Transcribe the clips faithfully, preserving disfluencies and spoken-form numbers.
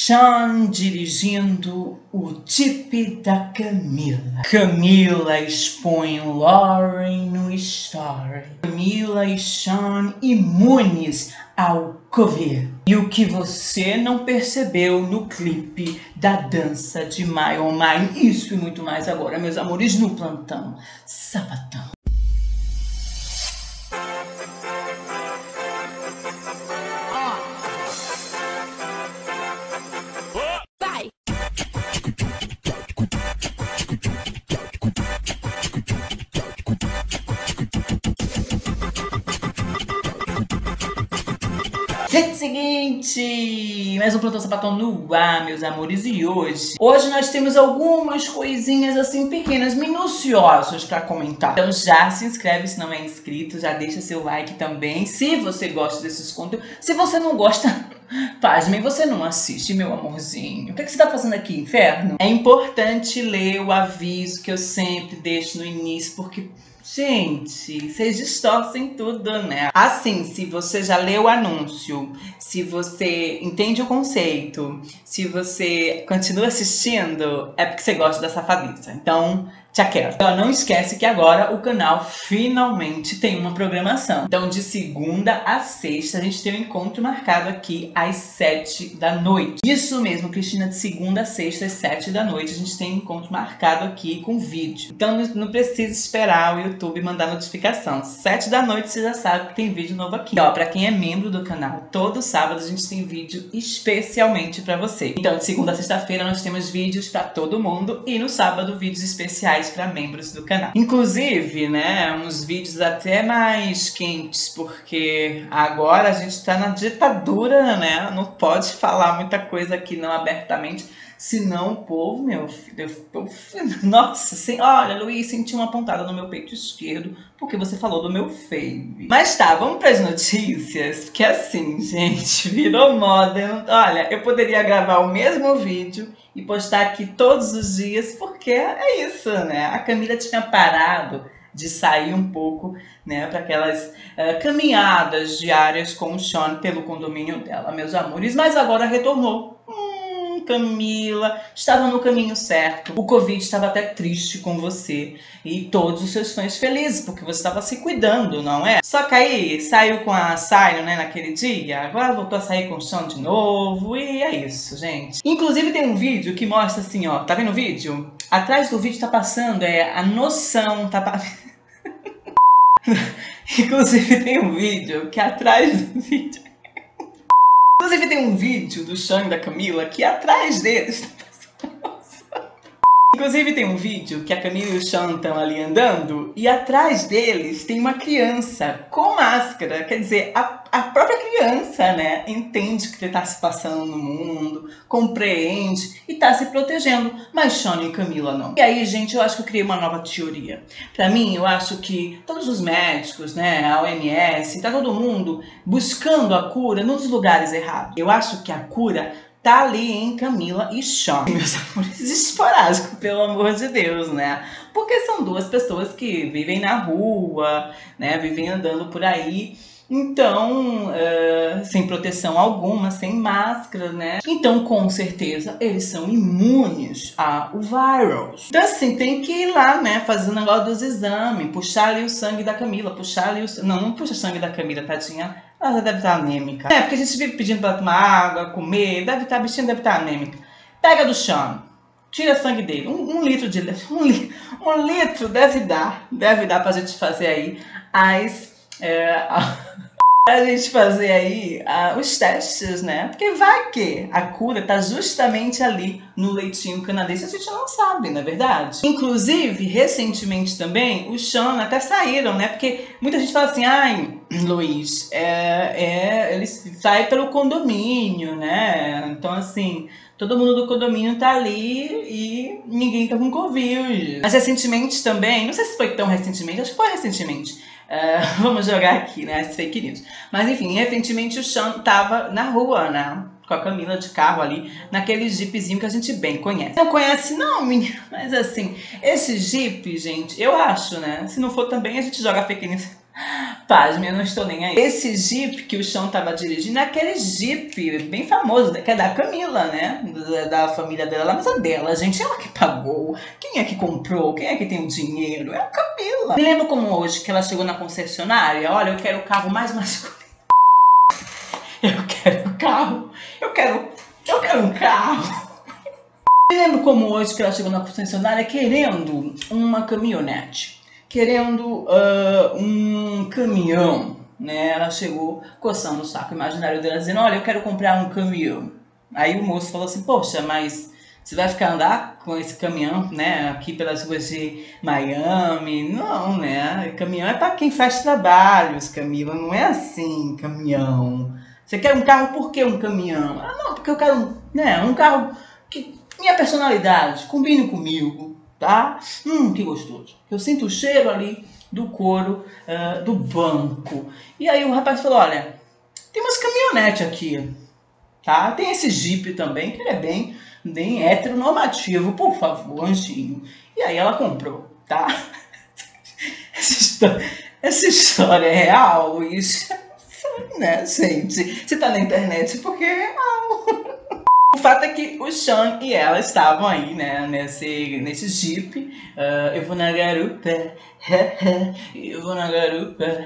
Sean dirigindo o Jeep da Camila. Camila expõe Lauren no story. Camila e Sean imunes ao Covid. E o que você não percebeu no clipe da dança de My Oh My. Isso e muito mais agora, meus amores, no Plantão Sapatão. Gente, seguinte, mais um Plantão Sapatão no ar, meus amores, e hoje, hoje nós temos algumas coisinhas assim pequenas, minuciosas pra comentar. Então já se inscreve se não é inscrito, já deixa seu like também, se você gosta desses conteúdos. Se você não gosta, pasmem, você não assiste, meu amorzinho. O que, é que você tá fazendo aqui, inferno? É importante ler o aviso que eu sempre deixo no início, porque... gente, vocês distorcem tudo, né? Assim, se você já leu o anúncio, se você entende o conceito, se você continua assistindo, é porque você gosta da safadeza. Então, tchau, quero. Então, não esquece que agora o canal finalmente tem uma programação. Então, de segunda a sexta, a gente tem um encontro marcado aqui às sete da noite. Isso mesmo, Cristina, de segunda a sexta, às sete da noite, a gente tem um encontro marcado aqui com vídeo. Então, não precisa esperar o YouTube mandar notificação. Sete da noite, você já sabe que tem vídeo novo aqui. Ó, pra quem é membro do canal, todo sábado a gente tem vídeo especialmente pra você. Então, de segunda a sexta-feira, nós temos vídeos pra todo mundo e no sábado, vídeos especiais para membros do canal. Inclusive, né, uns vídeos até mais quentes, porque agora a gente tá na ditadura, né, não pode falar muita coisa aqui não abertamente, senão o povo, meu filho, eu, nossa, assim, olha, Luiz, senti uma pontada no meu peito esquerdo, porque você falou do meu fave. Mas tá, vamos para as notícias, que assim, gente, virou moda. Eu, olha, eu poderia gravar o mesmo vídeo e postar aqui todos os dias, porque é isso, né? A Camila tinha parado de sair um pouco, né, para aquelas uh, caminhadas diárias com o Sean pelo condomínio dela, meus amores, mas agora retornou. Camila, estava no caminho certo. O Covid estava até triste com você e todos os seus fãs felizes, porque você estava se cuidando, não é? Só que aí saiu com a Saio, né, naquele dia, agora voltou a sair com o Sean de novo e é isso, gente. Inclusive tem um vídeo que mostra assim, ó, tá vendo o vídeo? Atrás do vídeo tá passando, é a noção, tá pa... Inclusive tem um vídeo que atrás do vídeo... Inclusive tem um vídeo do Sean e da Camila que atrás deles... Inclusive tem um vídeo que a Camila e o Sean estão ali andando e atrás deles tem uma criança com máscara. Quer dizer, a, a própria criança, né, entende o que está se passando no mundo, compreende e está se protegendo. Mas Sean e Camila não. E aí, gente, eu acho que eu criei uma nova teoria. Pra mim, eu acho que todos os médicos, né, a O M S, tá todo mundo buscando a cura nos lugares errados. Eu acho que a cura tá ali em Camila e Sean, meus amores, esporádico, pelo amor de Deus, né? Porque são duas pessoas que vivem na rua, né? Vivem andando por aí, então, uh, sem proteção alguma, sem máscara, né? Então, com certeza, eles são imunes ao vírus. Então, assim, tem que ir lá, né? Fazer o negócio dos exames, puxar ali o sangue da Camila, puxar ali o... Não, não puxa o sangue da Camila, tadinha. Ela deve estar anêmica. É, porque a gente vive pedindo pra ela tomar água, comer, deve estar, a bichinha deve estar anêmica. Pega do Sean, tira sangue dele, um, um litro de um, li, um litro deve dar, deve dar pra gente fazer aí as... É, a, a gente fazer aí uh, os testes, né? Porque vai que a cura tá justamente ali no leitinho canadense, a gente não sabe, não é verdade? Inclusive, recentemente também, os Sean até saíram, né? Porque muita gente fala assim, ai, Luiz, é, é, eles saem pelo condomínio, né? Então, assim, todo mundo do condomínio tá ali e ninguém tá com Covid. Mas recentemente também, não sei se foi tão recentemente, acho que foi recentemente, Uh, vamos jogar aqui, né, as fake news. Mas enfim, recentemente o Sean tava na rua, né, com a Camila de carro ali, naquele jeepzinho que a gente bem conhece. Não conhece não, menina, mas assim, esse jeep, gente, eu acho, né, se não for também a gente joga fake news. Pasme, eu não estou nem aí. Esse Jeep que o Sean tava dirigindo é aquele Jeep bem famoso, que é da Camila, né? Da, da família dela, mas é dela, gente. Ela que pagou. Quem é que comprou? Quem é que tem o dinheiro? É a Camila. Me lembro como hoje que ela chegou na concessionária. Olha, eu quero o carro mais masculino. Eu quero o carro. Eu quero. Eu quero um carro. Me lembro como hoje que ela chegou na concessionária querendo uma caminhonete. Querendo uh, um caminhão, né? Ela chegou coçando o saco imaginário dela, dizendo, olha, eu quero comprar um caminhão. Aí o moço falou assim, poxa, mas você vai ficar andar com esse caminhão, né? Aqui pelas ruas de Miami? Não, né? Caminhão é para quem faz trabalhos, Camila, não é assim, caminhão. Você quer um carro, por que um caminhão? Ah, não, porque eu quero, né, um carro que minha personalidade combine comigo. Tá? Hum, que gostoso. Eu sinto o cheiro ali do couro uh, do banco. E aí o rapaz falou, olha, tem umas caminhonetes aqui, tá? Tem esse Jeep também, que ele é bem, bem heteronormativo, por favor, anjinho. E aí ela comprou, tá? Essa história, essa história é real, Luiz? Né, gente? Você tá na internet porque é real. O fato é que o Sean e ela estavam aí, né, nesse, nesse Jeep. Uh, eu vou na garupa, eu vou na garupa,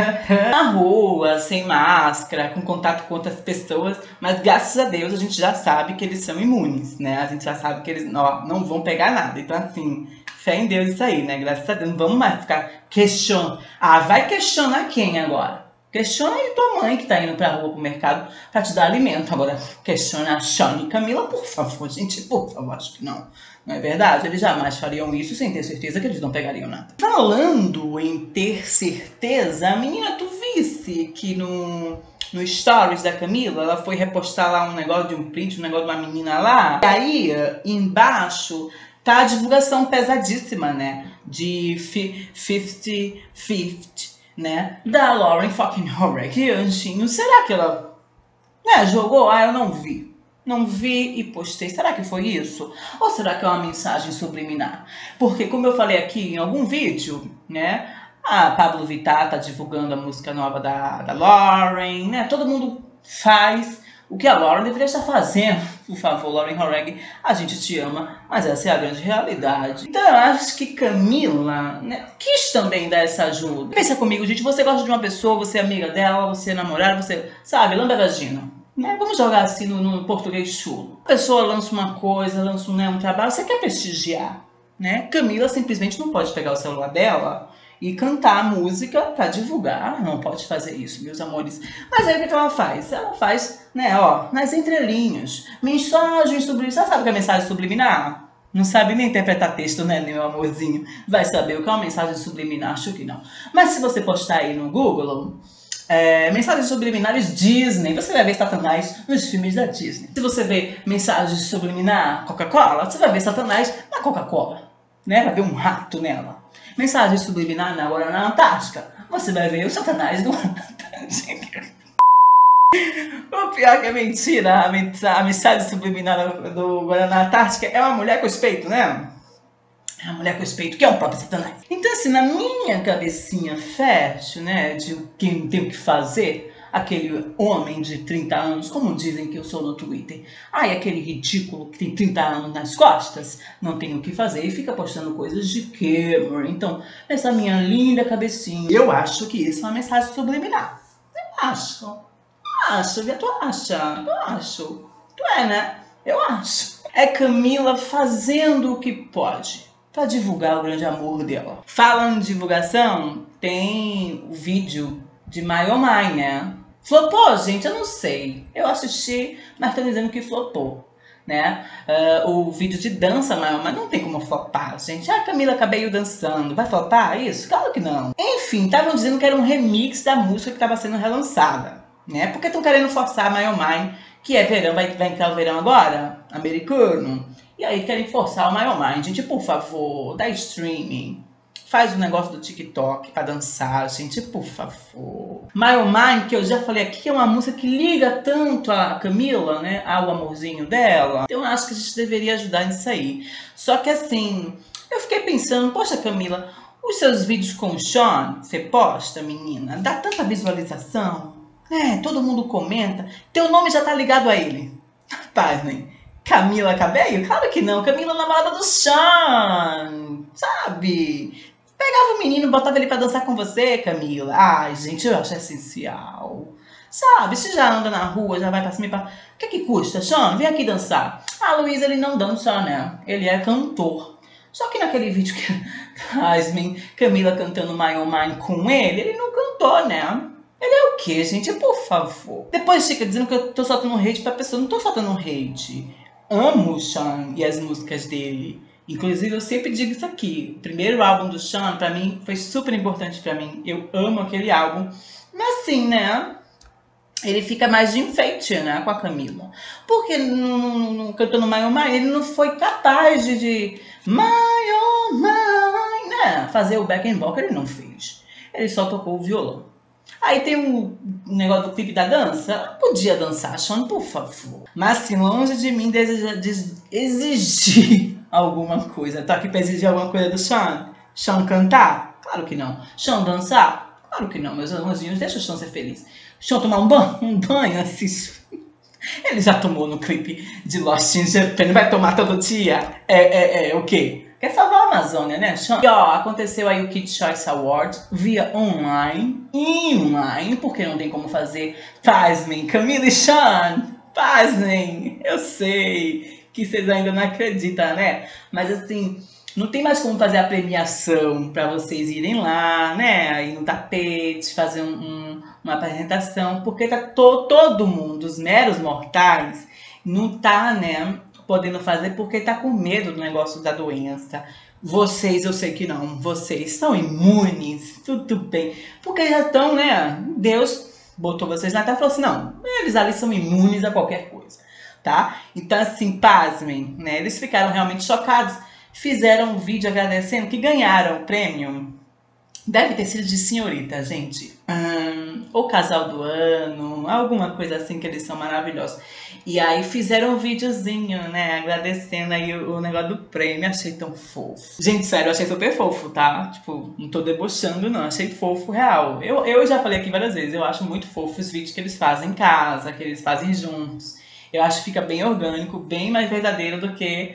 na rua, sem máscara, com contato com outras pessoas. Mas graças a Deus a gente já sabe que eles são imunes, né? A gente já sabe que eles ó, não vão pegar nada. Então assim, fé em Deus isso aí, né? Graças a Deus, não vamos mais ficar questionando. Ah, vai questionar quem agora? Questiona aí tua mãe que tá indo pra rua, pro mercado, pra te dar alimento. Agora, questiona a Sean e Camila, por favor, gente, por favor, acho que não. Não é verdade? Eles jamais fariam isso sem ter certeza que eles não pegariam nada. Falando em ter certeza, a menina, tu visse que no, no stories da Camila, ela foi repostar lá um negócio de um print, um negócio de uma menina lá. E aí, embaixo, tá a divulgação pesadíssima, né? De cinquenta cinquenta. Né, da Lauren fucking Horrocks, anjinho, será que ela, né, jogou? Ah, eu não vi, não vi e postei, será que foi isso? Ou será que é uma mensagem subliminar? Porque como eu falei aqui em algum vídeo, né, a Pablo Vittar tá divulgando a música nova da, da Lauren, né, todo mundo faz o que a Lauren deveria estar fazendo. Por favor, Lauren Horrocks, a gente te ama, mas essa é a grande realidade. Então eu acho que Camila, né, quis também dar essa ajuda. Pensa comigo, gente, você gosta de uma pessoa, você é amiga dela, você é namorada, você, sabe, lamba a vagina. Né? Vamos jogar assim no, no português chulo. A pessoa lança uma coisa, lança um, né, um trabalho, você quer prestigiar. Né? Camila simplesmente não pode pegar o celular dela e cantar a música para divulgar. Não pode fazer isso, meus amores. Mas aí o que ela faz? Ela faz, né, ó, nas entrelinhas. Mensagem subliminar. Você sabe o que é mensagem subliminar? Não sabe nem interpretar texto, né, meu amorzinho? Vai saber o que é uma mensagem subliminar, acho que não. Mas se você postar aí no Google, é, mensagens subliminares Disney, você vai ver Satanás nos filmes da Disney. Se você vê mensagem subliminar Coca-Cola, você vai ver Satanás na Coca-Cola. Né? Vai ver um rato nela. Mensagem subliminar agora na Antártica, você vai ver o Satanás do Antártica. O pior que é mentira, a mensagem subliminar do Guaraná Antártica é uma mulher com respeito, né? É uma mulher com respeito, que é o próprio Satanás. Então assim, na minha cabecinha fértil, né, de quem não tem o que fazer, aquele homem de trinta anos, como dizem que eu sou no Twitter, ai, aquele ridículo que tem trinta anos nas costas, não tem o que fazer e fica postando coisas de Cameron. Então, essa minha linda cabecinha, eu acho que isso é uma mensagem subliminar. Eu acho. Eu acho, tu acha? Eu acho. Tu é, né? Eu acho. É Camila fazendo o que pode para divulgar o grande amor dela. Falando em divulgação, tem o vídeo de My Oh My, né? Flopou, gente? Eu não sei. Eu assisti, mas estão dizendo que flopou, né? Uh, o vídeo de dança, mas, mas não tem como flopar, gente. Ah, Camila Cabello dançando. Vai flopar isso? Claro que não. Enfim, estavam dizendo que era um remix da música que estava sendo relançada, né? Porque estão querendo forçar My Oh My, que é verão, vai, vai entrar o verão agora, americano. E aí querem forçar o My Oh My. Gente, por favor, dá streaming. Faz o negócio do TikTok pra dançar, gente, por favor. My Oh My, que eu já falei aqui, é uma música que liga tanto a Camila, né, ao amorzinho dela. Então eu acho que a gente deveria ajudar nisso aí. Só que assim, eu fiquei pensando, poxa Camila, Os seus vídeos com o Shawn, você posta, menina, dá tanta visualização. É, todo mundo comenta. Teu nome já tá ligado a ele. Pasmem. Camila Cabello? Claro que não. Camila, namorada do Shawn. Sabe? Pegava o menino, botava ele pra dançar com você, Camila. Ai, gente, eu acho essencial. Sabe? Se já anda na rua, já vai pra cima e pra... O que é que custa, Shawn? Vem aqui dançar. Ah, Luiz, ele não dança, né? Ele é cantor. Só que naquele vídeo que... Pasmem, Camila cantando My Oh Mine com ele, ele não cantou, né? Ele é o quê, gente? Por favor. Depois fica dizendo que eu tô soltando hate pra pessoa. Não tô soltando hate. Amo o Shawn e as músicas dele. Inclusive, eu sempre digo isso aqui. O primeiro álbum do Shawn, pra mim, foi super importante pra mim. Eu amo aquele álbum. Mas assim, né? Ele fica mais de enfeite, né? Com a Camila. Porque no, no, no, cantando My Oh Mine, ele não foi capaz de... de My Oh Mine, né? Fazer o back and vocal, ele não fez. Ele só tocou o violão. Aí tem um negócio do clipe da dança. Ela podia dançar, Shawn, por favor. Mas assim, longe de mim deseja, de exigir alguma coisa. Tô aqui pra exigir alguma coisa do Shawn? Shawn cantar? Claro que não. Shawn dançar? Claro que não, meus amorzinhos. Deixa o Shawn ser feliz. Shawn tomar um banho? Um banho, assim. Ele já tomou no clipe de Lost in Japan. Vai tomar todo dia? É, é, é, o quê? Quer salvar a Amazônia, né, Shawn? E ó, aconteceu aí o Kids Choice Award via online, online, porque não tem como fazer. Pasmem, Camila e Shawn, pasmem, eu sei que vocês ainda não acreditam, né? Mas assim, não tem mais como fazer a premiação pra vocês irem lá, né? Aí no tapete, fazer um, um, uma apresentação, porque tá to, todo mundo, os meros mortais, não tá, né? Podendo fazer porque tá com medo do negócio da doença. Vocês, eu sei que não, vocês são imunes, tudo bem. Porque já estão, né? Deus botou vocês na terra e falou assim, não, eles ali são imunes a qualquer coisa, tá? Então assim, pasmem, né? Eles ficaram realmente chocados. Fizeram um vídeo agradecendo que ganharam o prêmio. Deve ter sido de senhorita, gente. Hum, o casal do ano, alguma coisa assim, que eles são maravilhosos. E aí fizeram um videozinho, né, agradecendo aí o, o negócio do prêmio. Achei tão fofo. Gente, sério, eu achei super fofo, tá? Tipo, não tô debochando, não. Achei fofo, real. Eu, eu já falei aqui várias vezes, eu acho muito fofo os vídeos que eles fazem em casa, que eles fazem juntos. Eu acho que fica bem orgânico, bem mais verdadeiro do que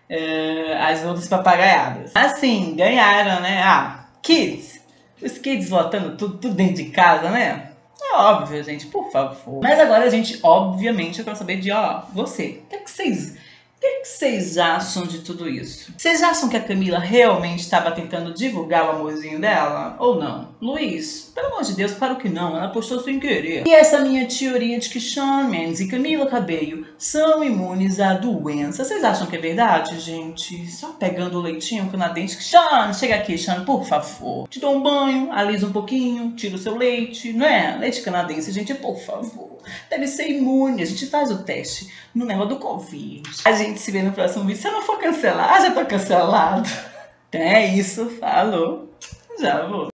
uh, as outras papagaiadas. Assim, ganharam, né? Ah, kids. Os kids votando tudo, tudo dentro de casa, né? É óbvio, gente, por favor. Mas agora a gente, obviamente, eu quero saber de, ó, você. O que é que vocês... O que, que vocês acham de tudo isso? Vocês acham que a Camila realmente estava tentando divulgar o amorzinho dela? Ou não? Luiz, pelo amor de Deus, claro que não. Ela postou sem querer. E essa minha teoria de que Shawn Mendes e Camila Cabello são imunes à doença. Vocês acham que é verdade, gente? Só pegando o leitinho canadense. Shawn, chega aqui, Shawn, por favor. Te dou um banho, alisa um pouquinho, tira o seu leite. Não é? Leite canadense, gente, por favor. Deve ser imune. A gente faz o teste no negócio do Covid. A gente se vê no próximo vídeo. Se eu não for cancelar, já tô cancelado. Então é isso. Falou. Já vou.